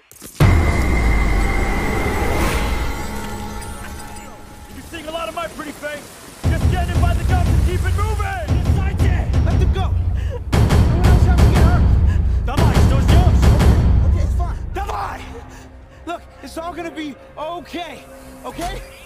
You're seeing a lot of my pretty face. Just stand in by the guns and keep it moving! Inside there! Let them go! No one else has to get hurt! Давай, что ждешь? Okay, it's fine. Давай! Look, it's all gonna be okay, okay?